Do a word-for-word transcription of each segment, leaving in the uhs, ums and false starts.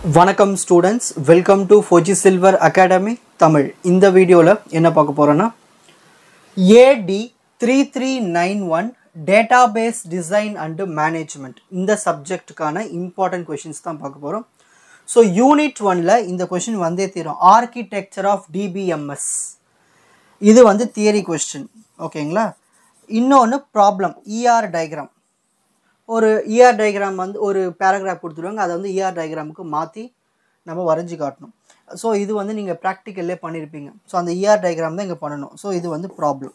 வணக்கம் students, welcome to Fauji silver academy Tamil. இந்த வீடியோவில் என்ன பார்க்க போகிறோன்னா A D three three nine one database design and management இந்த சப்ஜெக்டுக்கான இம்பார்ட்டன்ட் கொஷின்ஸ் தான் பார்க்க போகிறோம். ஸோ யூனிட் ஒனில் இந்த கொஷின் வந்தே தீரும். Architecture of D B M S இது வந்து தியரி கொஸ்டின், ஓகேங்களா. இன்னொன்று ப்ராப்ளம், E R டயக்ராம். ஒரு E R டயக்ராம் வந்து ஒரு பேராகிராஃப் கொடுத்துருவாங்க, அதை வந்து E R டயக்ராமுக்கு மாற்றி நம்ம வரைஞ்சி காட்டணும். ஸோ இது வந்து நீங்கள் ப்ராக்டிக்கல்லே பண்ணியிருப்பீங்க. ஸோ அந்த E R டயக்ராம் தான் இங்கே பண்ணணும். ஸோ இது வந்து ப்ராப்ளம்.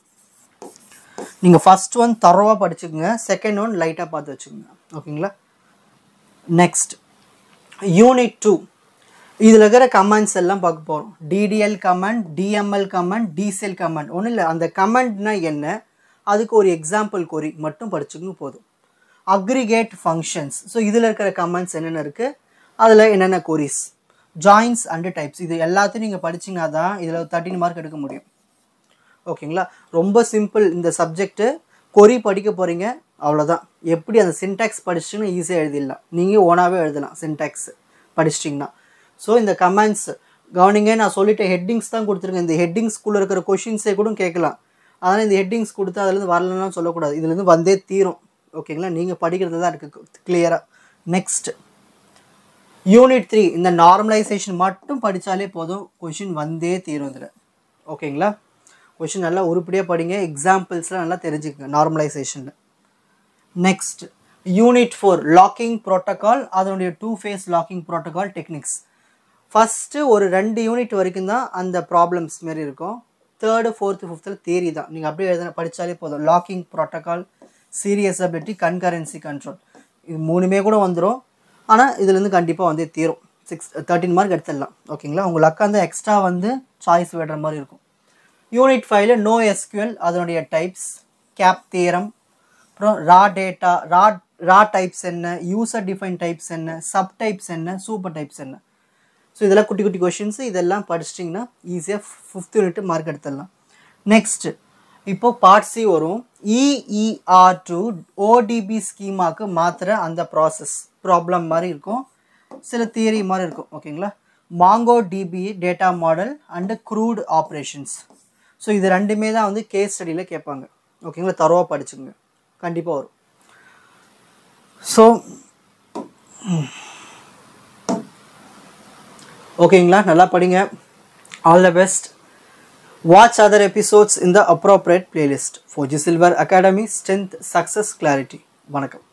நீங்கள் ஃபஸ்ட் ஒன் தரோவாக படிச்சுக்கோங்க, செகண்ட் ஒன் லைட்டாக பார்த்து வச்சுக்கோங்க, ஓகேங்களா. நெக்ஸ்ட் யூனிட் டூ, இதில் இருக்கிற கமெண்ட்ஸ் எல்லாம் பார்க்க போகிறோம். D D L command, D M L command, D C L command. ஒன்றும் இல்லை, அந்த கமெண்ட்னா என்ன, அதுக்கு ஒரு எக்ஸாம்பிள் கொரி மட்டும் படிச்சுக்கங்க போதும். அக்ரிகேட் ஃபங்க்ஷன்ஸ், ஸோ இதில் இருக்கிற கமெண்ட்ஸ் என்னென்ன இருக்குது, அதில் என்னென்ன கொரிஸ், ஜாயின்ஸ் அண்டு டைப்ஸ், இது எல்லாத்தையும் நீங்கள் படிச்சிங்கன்னா தான் இதில் தேர்ட்டின் மார்க் எடுக்க முடியும், ஓகேங்களா. ரொம்ப சிம்பிள் இந்த சப்ஜெக்ட்டு. கொரி படிக்க போகிறீங்க, அவ்வளோதான். எப்படி அந்த சின்டாக்ஸ் படிச்சிட்டிங்கன்னா ஈஸியாக எழுதிடலாம், நீங்கள் ஓனாகவே எழுதலாம் சின்டாக்ஸ் படிச்சிட்டிங்கன்னா. ஸோ இந்த கமெண்ட்ஸ் கவனிங்க, நான் சொல்லிவிட்டு ஹெட்டிங்ஸ் தான் கொடுத்துருக்கேன். இந்த ஹெட்டிங்ஸ்குள்ளே இருக்கிற கொஷின்ஸே கூட கேட்கலாம். அதனால் இந்த ஹெட்டிங்ஸ் கொடுத்து அதுலேருந்து வரலன்னு சொல்லக்கூடாது, இதுலேருந்து வந்தே தீரும், ஓகேங்களா. நீங்கள் படிக்கிறது தான் இருக்குது கிளியராக. நெக்ஸ்ட் யூனிட் த்ரீ, இந்த நார்மலைசேஷன் மட்டும் படித்தாலே போதும், கொஷின் வந்தே தீரும் இதில், ஓகேங்களா. கொஷின் நல்லா உருப்படியாக படிங்க, எக்ஸாம்பிள்ஸ்லாம் நல்லா தெரிஞ்சுக்கங்க நார்மலைசேஷனில். Next unit four, locking protocol, அதனுடைய two phase locking protocol techniques. First ஒரு ரெண்டு யூனிட் வரைக்கும் தான் அந்த ப்ராப்ளம்ஸ் மாரி இருக்கும். தேர்டு ஃபோர்த்து ஃபிஃப்த்தில் தியரி தான். நீங்கள் அப்படியே எழுத படித்தாலே போதும். Locking protocol, serializability, concurrency control, இது மூணுமே கூட வந்துடும். ஆனால் இதுலேருந்து கண்டிப்பாக வந்து தீரும். சிக்ஸ் தேர்ட்டின் மார்க் எடுத்துடலாம், ஓகேங்களா. உங்களுக்கு அந்த எக்ஸ்ட்ரா வந்து சாய்ஸ் விடுற மாதிரி இருக்கும். யூனிட் ஃபைவ்ல நோ எஸ்கியூஎல், அதனுடைய டைப்ஸ், கேப் தியரம், அப்புறம் raw data, raw raw types என்ன, யூசர் டிஃபைன் டைப்ஸ் என்ன, சப் டைப்ஸ் என்ன, சூப்பர் டைப்ஸ் என்ன. ஸோ இதெல்லாம் குட்டி குட்டி கொஷின்ஸ், இதெல்லாம் படிச்சிட்டிங்கன்னா ஈஸியாக ஃபிஃப்த் யூனிட் மார்க் எடுத்துடலாம். நெக்ஸ்ட்டு இப்போது பார்ட் சி வரும். E E R to O D B ஸ்கீமாவுக்கு மாத்திர அந்த ப்ராசஸ் ப்ராப்ளம் மாதிரி இருக்கும், சில தியரி மாதிரி இருக்கும், ஓகேங்களா. Mongo DB data model and CRUD operations. So இது ரெண்டுமே தான் வந்து கேஸ் ஸ்டடியில் கேட்பாங்க, ஓகேங்களா. தரோவாக படிச்சுங்க, கண்டிப்பாக வரும். ஸோ ஓகேங்களா, நல்லா படிங்க. All the best. Watch other episodes in the appropriate playlist. Fauji silver academy, strength, success, clarity. வணக்கம்.